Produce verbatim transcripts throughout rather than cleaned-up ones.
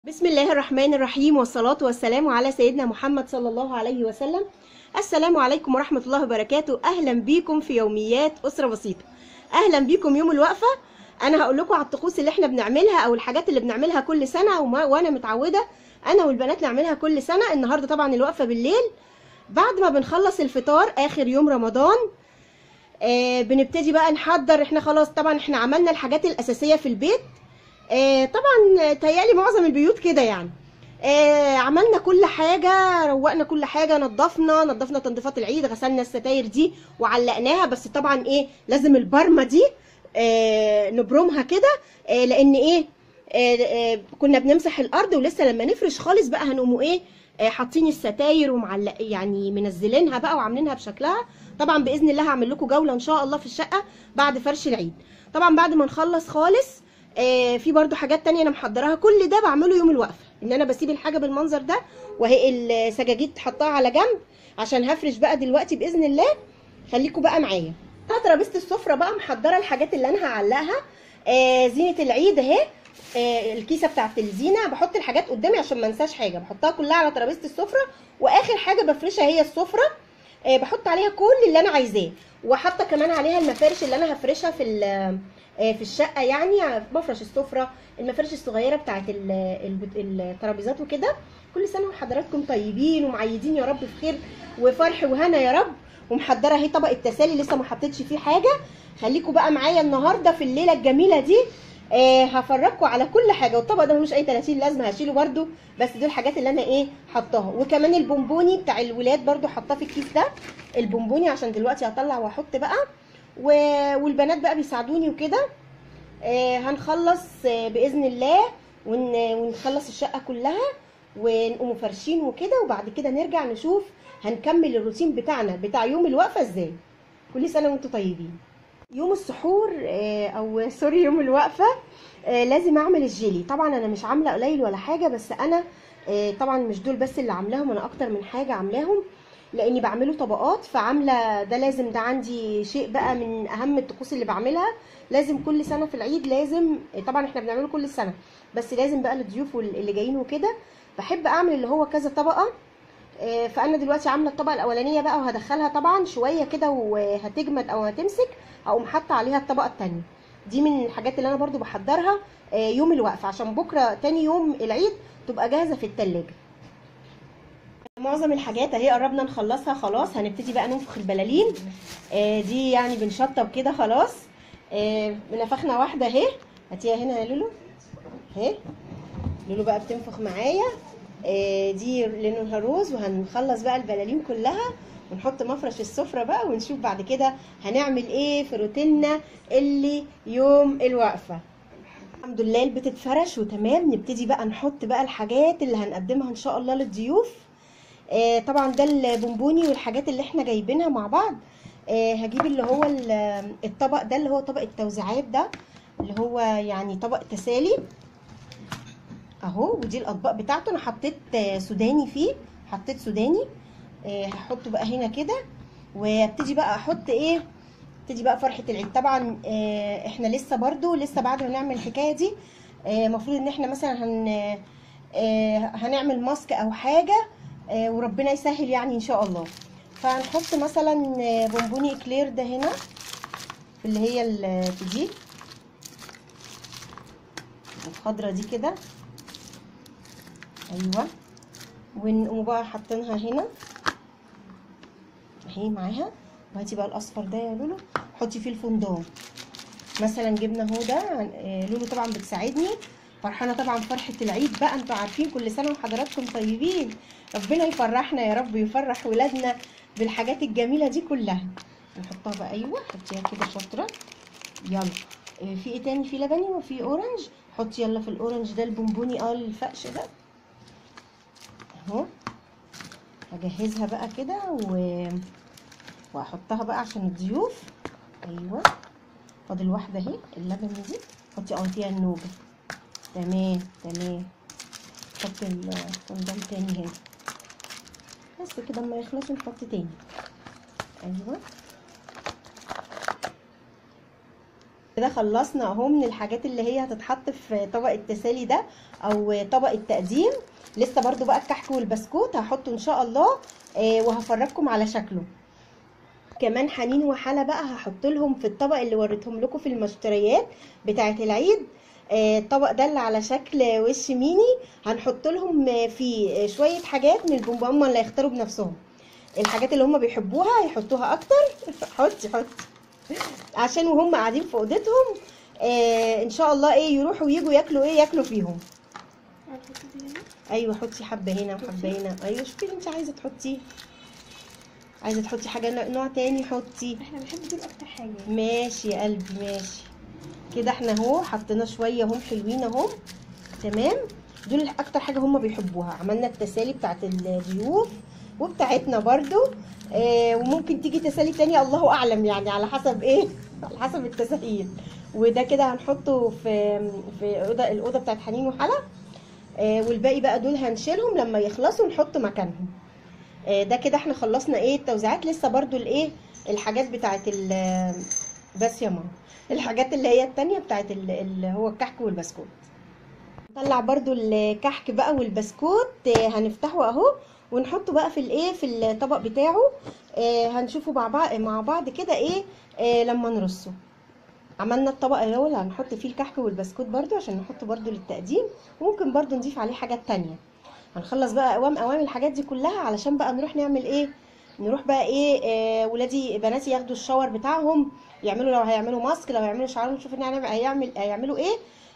بسم الله الرحمن الرحيم، والصلاة والسلام على سيدنا محمد صلى الله عليه وسلم. السلام عليكم ورحمة الله وبركاته. أهلا بيكم في يوميات أسرة بسيطة. أهلا بيكم يوم الوقفة. أنا هقول لكم على الطقوس اللي احنا بنعملها أو الحاجات اللي بنعملها كل سنة وما وأنا متعودة أنا والبنات نعملها كل سنة. النهاردة طبعا الوقفة بالليل بعد ما بنخلص الفطار آخر يوم رمضان. آه بنبتدي بقى نحضر. احنا خلاص طبعا احنا عملنا الحاجات الأساسية في البيت. آه طبعا تهيألي معظم البيوت كده يعني. آه عملنا كل حاجة، روقنا كل حاجة، نظفنا نظفنا تنظيفات العيد، غسلنا الستاير دي وعلقناها. بس طبعا ايه لازم البرمة دي آه نبرمها كده. آه لان ايه آه آه كنا بنمسح الارض ولسه لما نفرش خالص بقى هنقوموا ايه آه حاطين الستاير ومعلق يعني منزلينها بقى وعاملينها بشكلها. طبعا باذن الله هعمل لكم جولة ان شاء الله في الشقة بعد فرش العيد. طبعا بعد ما نخلص خالص آه في برضو حاجات تانية انا محضراها. كل ده بعمله يوم الوقفة، ان انا بسيب الحاجة بالمنظر ده وهي السجاجيد حطها على جنب عشان هفرش بقى دلوقتي باذن الله. خليكم بقى معايا. على ترابيزة السفرة بقى محضرة الحاجات اللي انا هعلقها. آه زينة العيد اهي. آه الكيسة بتاعت الزينة بحط الحاجات قدامي عشان ما انساش حاجة، بحطها كلها على ترابيزة السفرة. واخر حاجة بفرشها هي السفرة. آه بحط عليها كل اللي انا عايزاه، وحاطه كمان عليها المفارش اللي انا هفرشها في في الشقه. يعني بفرش السفره، المفارش الصغيره بتاعت الترابيزات وكده. كل سنه وحضراتكم طيبين ومعيدين يا رب في خير وفرح وهنا يا رب. ومحضره اهي طبق التسالي لسه ما حطيتش فيه حاجه. خليكم بقى معايا النهارده في الليله الجميله دي. آه هفرجكم على كل حاجه. والطبق ده ملوش اي تلاتين لازمه، هشيله برده. بس دول الحاجات اللي انا ايه حطاها. وكمان البونبوني بتاع الولاد برده حطاه في الكيس ده، البونبوني عشان دلوقتي هطلع واحط بقى. والبنات بقى بيساعدوني وكده. آه هنخلص آه باذن الله ون... ونخلص الشقه كلها ونقوم فرشين وكده. وبعد كده نرجع نشوف هنكمل الروتين بتاعنا بتاع يوم الوقفه ازاي. كل سنه وانتم طيبين. يوم السحور آه او سوري يوم الوقفه آه لازم اعمل الجيلي. طبعا انا مش عامله قليل ولا حاجه، بس انا آه طبعا مش دول بس اللي عاملاهم، انا اكتر من حاجه عاملاهم لاني بعمله طبقات. فعامله ده لازم، ده عندي شيء بقى من اهم الطقوس اللي بعملها. لازم كل سنه في العيد لازم، طبعا احنا بنعمله كل سنه بس لازم بقى للضيوف اللي جايين وكده بحب اعمل اللي هو كذا طبقه. فانا دلوقتي عامله الطبقه الاولانيه بقى وهدخلها طبعا شويه كده وهتجمد او هتمسك، اقوم حاطه عليها الطبقه الثانيه. دي من الحاجات اللي انا برضو بحضرها يوم الوقفه عشان بكره تاني يوم العيد تبقى جاهزه في التلاجة. معظم الحاجات اهي قربنا نخلصها خلاص. هنبتدي بقى ننفخ البلالين. آه دي يعني بنشطب كده خلاص. آه نفخنا واحده اهي. هاتيها هنا يا لولو اهي. لولو بقى بتنفخ معايا. آه دي لونها روز. وهنخلص بقى البلالين كلها ونحط مفرش السفره بقى ونشوف بعد كده هنعمل ايه في روتيننا اللي يوم الوقفه. الحمد لله البيت اتفرش وتمام. نبتدي بقى نحط بقى الحاجات اللي هنقدمها ان شاء الله للضيوف. آه طبعا ده البونبوني والحاجات اللي احنا جايبينها مع بعض. آه هجيب اللي هو الطبق ده اللي هو طبق التوزيعات ده اللي هو يعني طبق تسالي اهو. ودي الاطباق بتاعته. انا حطيت سوداني فيه، حطيت سوداني. آه هحطه بقى هنا كده وابتدي بقى احط ايه. ابتدي بقى فرحه العيد. طبعا آه احنا لسه برضو لسه بعد ما نعمل الحكايه دي المفروض آه ان احنا مثلا هن آه هنعمل ماسك او حاجه آه وربنا يسهل يعني ان شاء الله. فهنحط مثلا بونبوني اكلير ده هنا في اللي هي في دي الخضره دي كده ايوه. ونقوم بقى حاطينها هنا اهي معاها. وهاتي بقى الاصفر ده يا لولو حطي فيه الفندق مثلا. جبنا اهو ده. لولو طبعا بتساعدني. فرحانه طبعا فرحه العيد بقى. انتوا عارفين كل سنه وحضراتكم طيبين. ربنا يفرحنا يا رب ويفرح ولادنا بالحاجات الجميله دي كلها. نحطها بقى ايوه. حطيها كده شاطره. يلا في ايه تاني؟ في لبني وفي اورنج. حطي يلا في الاورنج ده البونبوني اه الفقش ده اهو. هجهزها بقى كده و... واحطها بقى عشان الضيوف. ايوه فاضل واحده اهي اللبن دي. حطي اه فيها النوجه. تمام تمام. حطي الفندق تاني هنا بس كده. اما يخلص نحط تاني. ايوه كده خلصنا اهو من الحاجات اللي هي هتتحط في طبق التسالي ده او طبق التقديم. لسه برضو بقى الكحك والبسكوت هحطه ان شاء الله، آه وهفرجكم على شكله. كمان حنين وحلا بقى هحط لهم في الطبق اللي وريتهم لكم في المشتريات بتاعه العيد. آه الطبق ده اللي على شكل وش ميني، هنحط لهم فيه شويه حاجات من البونبون، هم اللي هيختاروا بنفسهم الحاجات اللي هم بيحبوها يحطوها اكتر. حطي حطي عشان وهم قاعدين في اوضتهم آه ان شاء الله ايه يروحوا ويجوا ياكلوا ايه ياكلوا فيهم. ايوه حطي حبه هنا وحبه هنا. ايوه شوفي اللي انت عايزه تحطيه، عايزه تحطي حاجه نوع تاني حطي. احنا بنحب دول اكتر حاجه. ماشي يا قلبي ماشي. كده احنا اهو حطينا شويه هم حلوين اهم. تمام، دول اكتر حاجه هم بيحبوها. عملنا التسالي بتاعت الضيوف وبتاعتنا برضو، آه وممكن تيجي تسالي تانية الله اعلم، يعني على حسب ايه على حسب التساليل. وده كده هنحطه في في اوضه الاوضه بتاعت حنين وحلا، آه والباقي بقى دول هنشيلهم لما يخلصوا نحط مكانهم. آه ده كده احنا خلصنا ايه التوزيعات. لسه برضو الايه الحاجات بتاعت ال بس يا ماما الحاجات اللي هي التانية بتاعت اللي هو الكحك والبسكوت. نطلع برضو الكحك بقى والبسكوت، آه هنفتحه اهو ونحطه بقى في الايه في الطبق بتاعه. آه هنشوفه مع بعض مع بعض كده ايه آه لما نرصه. عملنا الطبق الاول هنحط فيه الكحك والبسكوت برضو عشان نحطه برضو للتقديم، وممكن برضو نضيف عليه حاجات تانية. هنخلص بقى قوام قوام الحاجات دي كلها علشان بقى نروح نعمل ايه نروح بقى ايه آه ولادي بناتي ياخدوا الشاور بتاعهم، يعملوا لو هيعملوا ماسك، لو هيعملوا شعرهم، نشوف ان هنعمل هيعمل هيعملوا ايه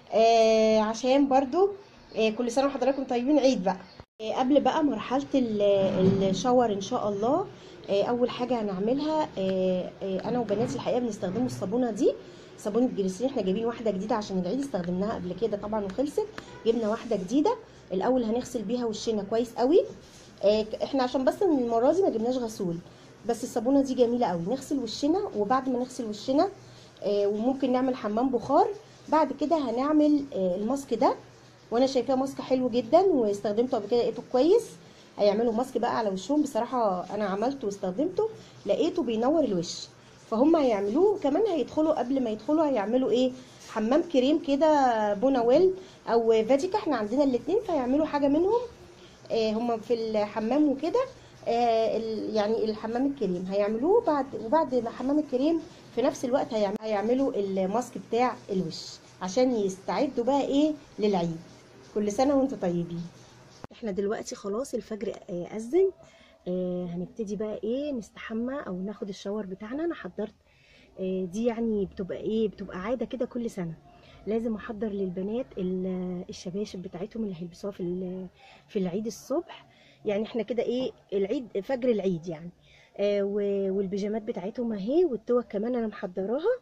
آه عشان برضو آه كل سنه وحضراتكم طيبين عيد بقى. آه قبل بقى مرحله الشاور ان شاء الله، آه اول حاجه هنعملها آه آه انا وبناتي الحقيقه بنستخدموا الصابونه دي، صابونه جليسرين. احنا جايبين واحده جديده عشان العيد، استخدمناها قبل كده طبعا وخلصت، جبنا واحده جديده. الاول هنغسل بيها وشنا كويس قوي. آه احنا عشان بس المره دي ما جبناش غسول، بس الصابونه دي جميله قوي. نغسل وشنا، وبعد ما نغسل وشنا آه وممكن نعمل حمام بخار. بعد كده هنعمل آه الماسك ده، وانا شايفاه ماسك حلو جدا واستخدمته قبل كده لقيته كويس. هيعملوا ماسك بقى على وشهم، بصراحه انا عملته واستخدمته لقيته بينور الوش، فهم هيعملوه. كمان هيدخلوا قبل ما يدخلوا هيعملوا ايه حمام كريم كده بوناويل او فاتيكا، احنا عندنا الاثنين، فيعملوا حاجه منهم آه هم في الحمام وكده. آه يعني الحمام الكريم هيعملوه بعد، وبعد ما حمام الكريم في نفس الوقت هيعملوا الماسك بتاع الوش عشان يستعدوا بقى ايه للعيد. كل سنه وانتم طيبين. احنا دلوقتي خلاص الفجر اذن، آه هنبتدي بقى ايه نستحمى او ناخد الشاور بتاعنا. انا حضرت آه دي يعني بتبقى ايه بتبقى عاده كده كل سنه لازم احضر للبنات الشباشب بتاعتهم اللي هيلبسوها في في العيد الصبح. يعني احنا كده ايه العيد فجر العيد يعني، آه والبيجامات بتاعتهم اهي، والتوك كمان انا محضراها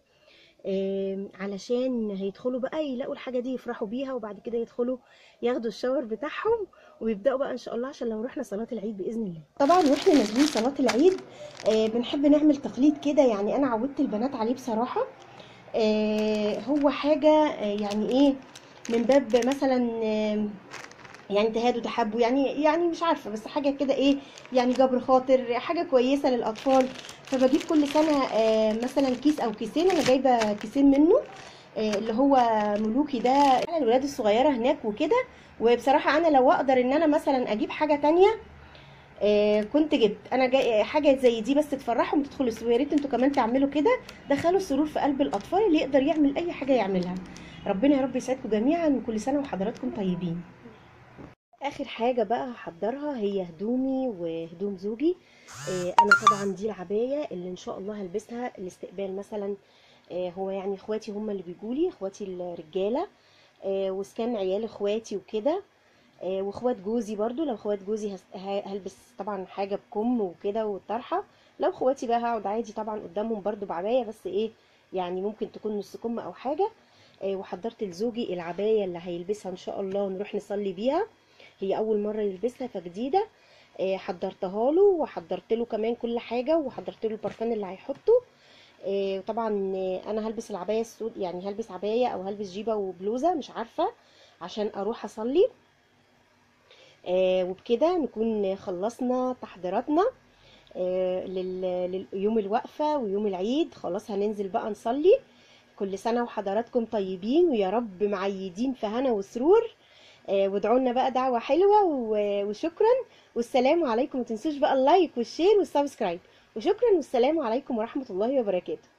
آه علشان هيدخلوا بقى يلاقوا الحاجه دي يفرحوا بيها، وبعد كده يدخلوا ياخدوا الشاور بتاعهم ويبداوا بقى ان شاء الله عشان لو رحنا صلاه العيد باذن الله. طبعا واحنا نازلين صلاه العيد آه بنحب نعمل تقليد كده، يعني انا عودت البنات عليه بصراحه. آه هو حاجه آه يعني ايه من باب مثلا آه يعني تهادوا تحبوا، يعني يعني مش عارفه، بس حاجه كده ايه يعني جبر خاطر، حاجه كويسه للاطفال. فبجيب كل سنه آه مثلا كيس او كيسين، انا جايبه كيسين منه آه اللي هو ملوكي ده على الولاد الصغيره هناك وكده. وبصراحه انا لو اقدر ان انا مثلا اجيب حاجه تانية آه كنت جبت انا جاي حاجه زي دي بس تفرحهم وتدخلوا. ويا ريت انتوا كمان تعملوا كده، دخلوا السرور في قلب الاطفال، اللي يقدر يعمل اي حاجه يعملها. ربنا يا رب يسعدكم جميعا وكل سنه وحضراتكم طيبين. اخر حاجه بقى هحضرها هي هدومي وهدوم زوجي. آه انا طبعا دي العبايه اللي ان شاء الله هلبسها الاستقبال مثلا. آه هو يعني اخواتي هم اللي بيجولي، اخواتي الرجاله آه وسكان عيال اخواتي وكده، آه واخوات جوزي برضو. لو اخوات جوزي هلبس طبعا حاجه بكم وكده والطرحه. لو اخواتي بقى هقعد عادي طبعا قدامهم برضو بعبايه، بس ايه يعني ممكن تكون نص كم او حاجه. آه وحضرت لزوجي العبايه اللي هيلبسها ان شاء الله ونروح نصلي بيها، هي اول مره يلبسها فجديده. آه حضرتها له، وحضرت له كمان كل حاجه، وحضرت له البرفان اللي هيحطه. آه طبعا آه انا هلبس العبايه السود، يعني هلبس عبايه او هلبس جيبه وبلوزه مش عارفه عشان اروح اصلي. آه وبكده نكون خلصنا تحضيراتنا آه لليوم الوقفه ويوم العيد. خلاص هننزل بقى نصلي. كل سنة وحضراتكم طيبين، ويا رب معيدين في هنا وسرور. آه، وادعوا لنا بقى دعوة حلوة و- وشكرا والسلام عليكم. ما تنسوش بقى اللايك والشير والسبسكرايب، وشكرا والسلام عليكم ورحمة الله وبركاته.